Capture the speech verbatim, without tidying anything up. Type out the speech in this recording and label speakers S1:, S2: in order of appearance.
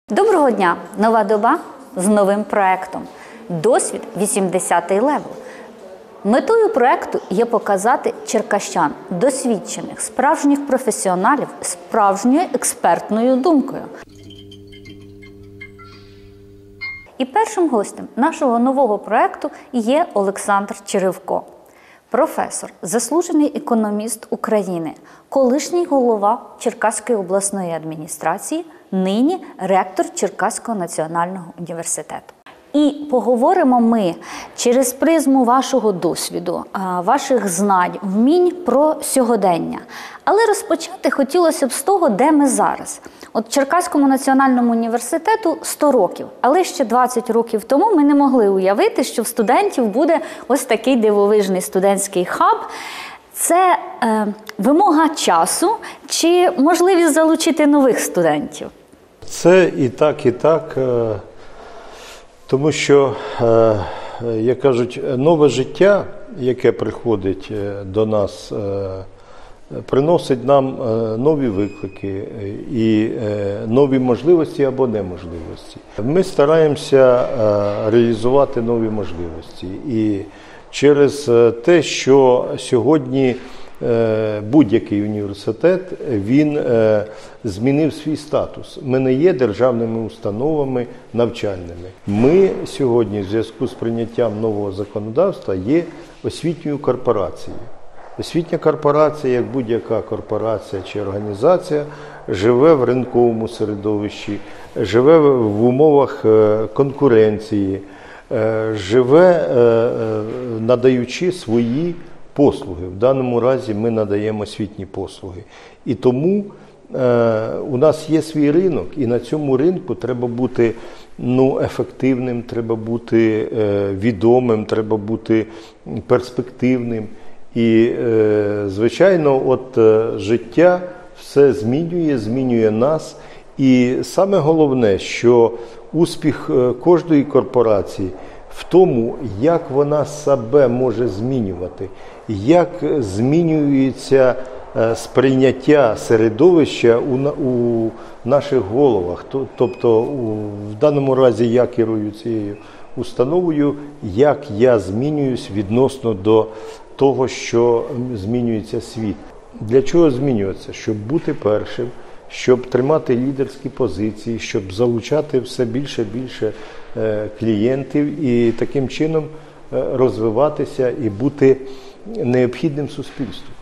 S1: Доброго дня! Нова доба з новим проєктом «Досвід вісімдесятий левел». Метою проєкту є показати черкащан, досвідчених, справжніх професіоналів, справжньою експертною думкою. І першим гостем нашого нового проєкту є Олександр Черевко. Професор, заслужений економіст України, колишній голова Черкаської обласної адміністрації, нині ректор Черкаського національного університету. І поговоримо ми через призму вашого досвіду, ваших знань, вмінь про сьогодення. Але розпочати хотілося б з того, де ми зараз. От Черкаському національному університету сто років, але ще двадцять років тому ми не могли уявити, що в студентів буде ось такий дивовижний студентський хаб. Це е, вимога часу чи можливість залучити нових студентів?
S2: Це і так, і так. Тому що, як кажуть, нове життя, яке приходить до нас, приносить нам нові виклики і нові можливості або неможливості. Ми стараємося реалізувати нові можливості. І через те, що сьогодні будь-який університет, він змінив свій статус. Ми не є державними установами навчальними. Ми сьогодні в зв'язку з прийняттям нового законодавства є освітньою корпорацією. Освітня корпорація, як будь-яка корпорація чи організація, живе в ринковому середовищі, живе в умовах конкуренції, живе надаючи свої послуги. В даному разі ми надаємо освітні послуги. І тому е, у нас є свій ринок, і на цьому ринку треба бути ну, ефективним, треба бути е, відомим, треба бути перспективним. І, е, звичайно, от е, життя все змінює, змінює нас. І саме головне, що успіх е, кожної корпорації в тому, як вона себе може змінювати, як змінюється сприйняття середовища у, у наших головах. Тобто, в даному разі я керую цією установою, як я змінююсь відносно до того, що змінюється світ. Для чого змінюватися? Щоб бути першим, щоб тримати лідерські позиції, щоб залучати все більше і більше клієнтів і таким чином розвиватися і бути необхідним суспільству.